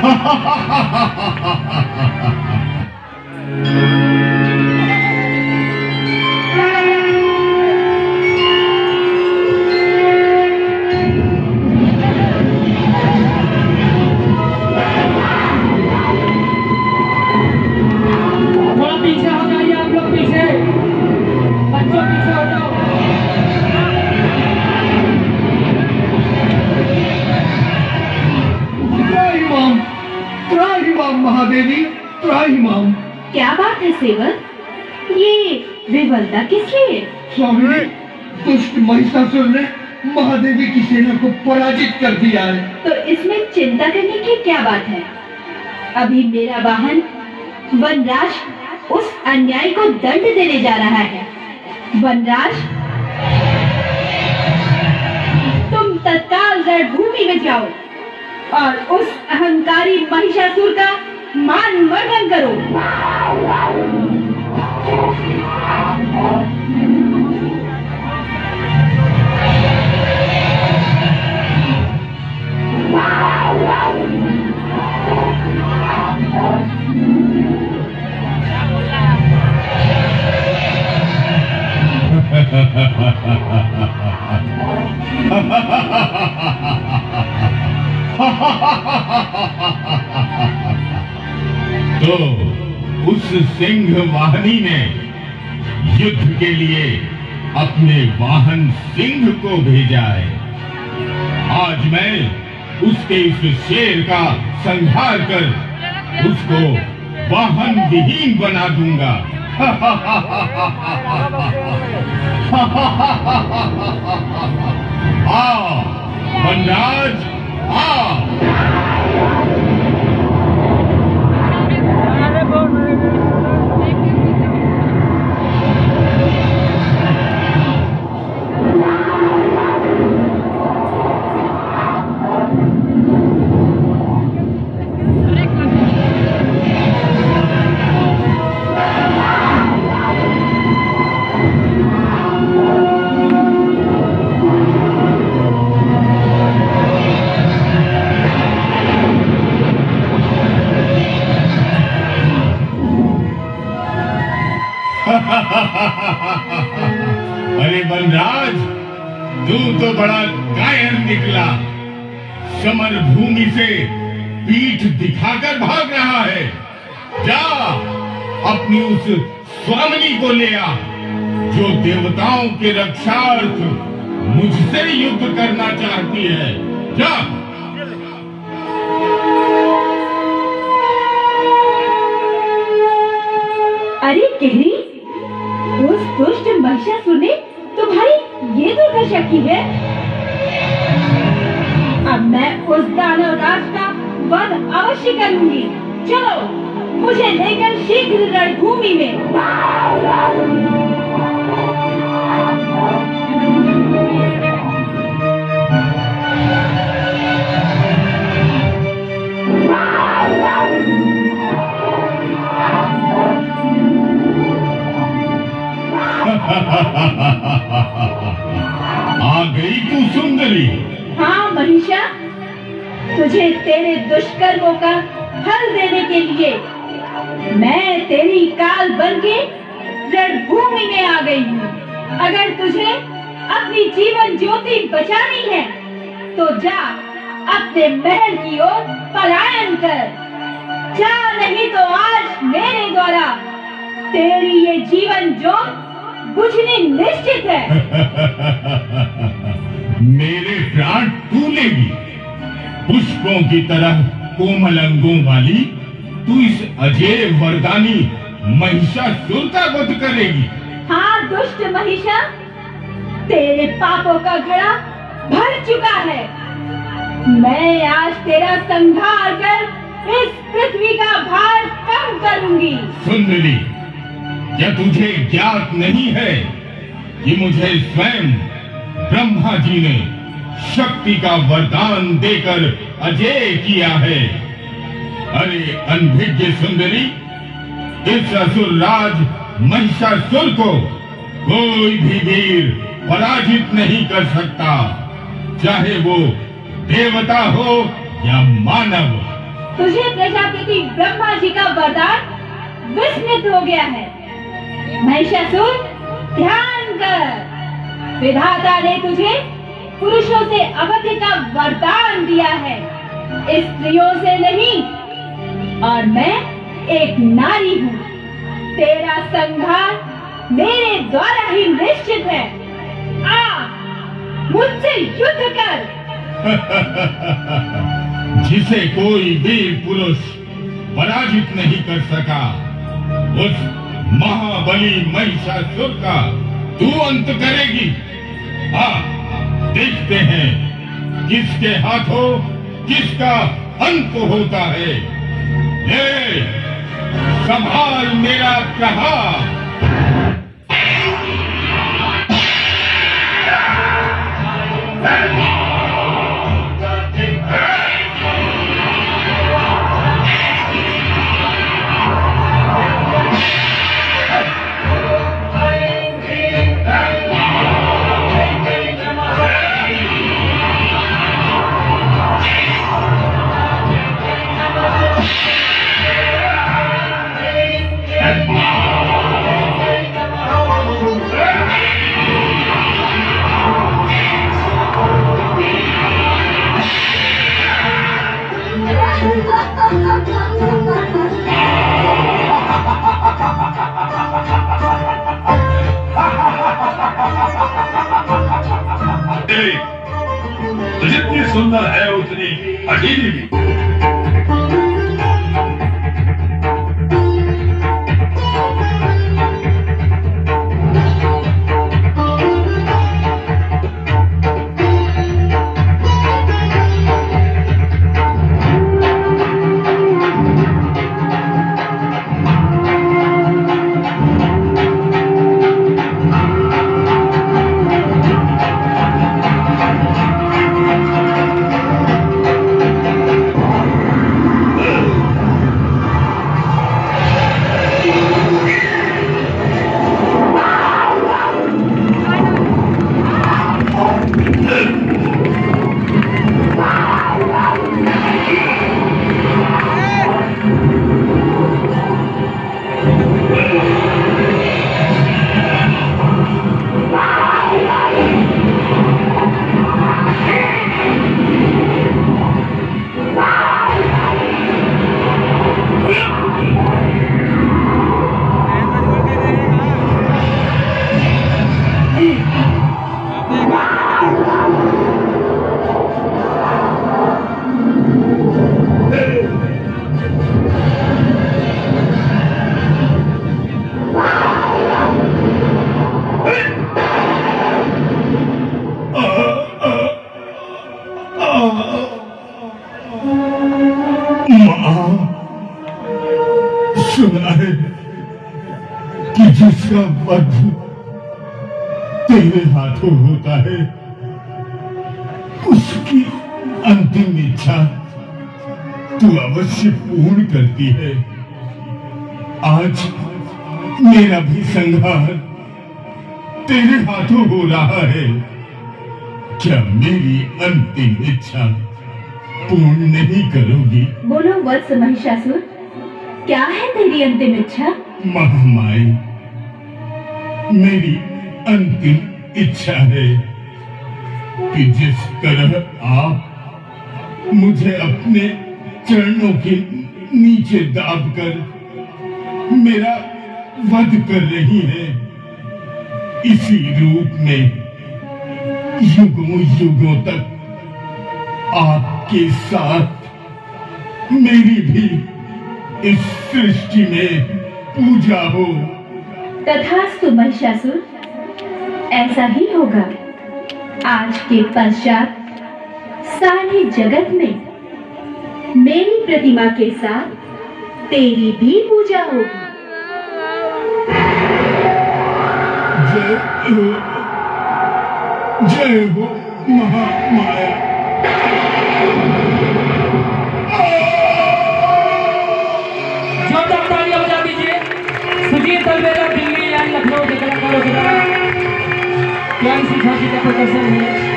पीछे हो जाइए आप लोग, पीछे बच्चों पीछे हो जाओ। त्राहिमाम, त्राहिमाम महादेवी, त्राहिमाम। क्या बात है सेवक, ये विवलता किस लिए? स्वामी, दुष्ट महिषासुर ने महादेवी की सेना को पराजित कर दिया है। तो इसमें चिंता करने की क्या बात है? अभी मेरा वाहन वनराज उस अन्याय को दंड देने जा रहा है। वनराज, तुम तत्काल रणभूमि में जाओ और उस अहंकारी महिषासुर का मान मर्दन करो। तो उस सिंह वाहिनी ने युद्ध के लिए अपने वाहन सिंह को भेजा है। आज मैं उसके इस शेर का संहार कर उसको वाहन विहीन बना दूंगा। आ वनराज, आ। अरे वनराज, तू तो बड़ा कायर निकला। समर भूमि से पीठ दिखाकर भाग रहा है। जा अपनी उस स्वामिनी को ले आ जो देवताओं के रक्षार्थ मुझसे युद्ध करना चाहती है। जा। अरे केहरी, उस दुष्ट महिषासुर ने तुम्हारी ये दुर्दशा की है। अब मैं उस दानव राज का वध अवश्य करूंगी। चलो मुझे लेकर शीघ्र रणभूमि में। आ गई तू सुंदरी। हाँ महिषा, तुझे तेरे दुष्कर्मों का फल देने के लिए मैं तेरी काल बनके रणभूमि में आ गई हूँ। अगर तुझे अपनी जीवन ज्योति बचानी है तो जा अपने महल की ओर पलायन कर। जा, नहीं तो आज मेरे द्वारा तेरी ये जीवन ज्योत बुझनी निश्चित है। मेरे प्राण तू लेगी। पुष्पों की तरह कोमल अंगों वाली तू इस अजय वरदानी महिषासुर का वध करेगी। हाँ दुष्ट महिषा, तेरे पापों का घड़ा भर चुका है। मैं आज तेरा संहार कर इस पृथ्वी का भार कम करूंगी। सुंदरी, क्या तुझे ज्ञात नहीं है कि मुझे स्वयं ब्रह्मा जी ने शक्ति का वरदान देकर अजय किया है। अरे अनभिज्ञ सुंदरी, इस असुर राज महिषासुर को कोई भी वीर पराजित नहीं कर सकता, चाहे वो देवता हो या मानव। तुझे प्रजापति ब्रह्मा जी का वरदान विस्मृत हो गया है। महिषासुर, ध्यान कर। विधाता ने तुझे पुरुषों से अवध का वरदान दिया है, स्त्रियों से नहीं। और मैं एक नारी हूँ। तेरा संहार मेरे द्वारा ही निश्चित है। आ, मुझसे युद्ध कर। जिसे कोई वीर पुरुष पराजित नहीं कर सका, उस महाबली महिषासुर का तू अंत करेगी। देखते हैं किसके हाथों किसका अंत होता है। ए, संभाल मेरा प्रहार। तो जितनी सुंदर है उतनी अजीब भी। सुना है कि जिसका वध तेरे हाथों होता है, उसकी अंतिम इच्छा तू अवश्य पूर्ण करती है। आज मेरा भी संहार तेरे हाथों हो रहा है। क्या मेरी अंतिम इच्छा पूर्ण नहीं करोगी? बोलो वत्स महिषासुर, क्या है तेरी अंतिम इच्छा? महामाई, मेरी अंतिम इच्छा है कि जिस तरह आप मुझे अपने चरणों के नीचे दाबकर मेरा वध कर रही हैं, इसी रूप में युगों युगों तक आपके साथ मेरी भी इस सृष्टि में पूजा हो। तथास्तु महिषासुर, ऐसा ही होगा। आज के पश्चात सारे जगत में मेरी प्रतिमा के साथ तेरी भी पूजा होगी। जय हो महामाया। जोरदार तालियां बजा दीजिए। सुजीत तलवेरा दिल्ली या लखनऊ के कलाकारों के द्वारा प्यारी सी झांकी का प्रदर्शन है।